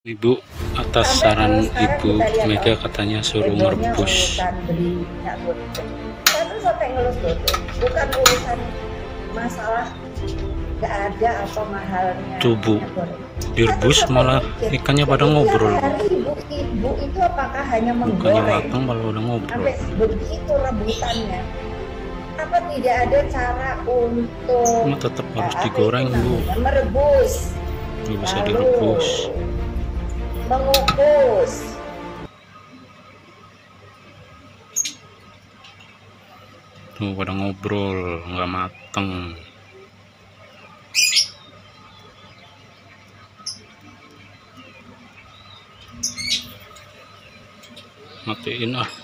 Ibu, atas saran Ibu Mega katanya suruh merebus. Bukan urusan masalah nggak ada apa mahalnya. Tuh Bu, direbus malah ikannya pada ngobrol. Ibu itu apakah hanya Bukannya menggoreng? matang malah udah ngobrol. Sampai begitu rebutannya. Apa tidak ada cara untuk Cuma tetap harus digoreng Bu. Merebus. Nggak bisa direbus. Mengukus. Tuh pada ngobrol, nggak mateng. Matiin ah.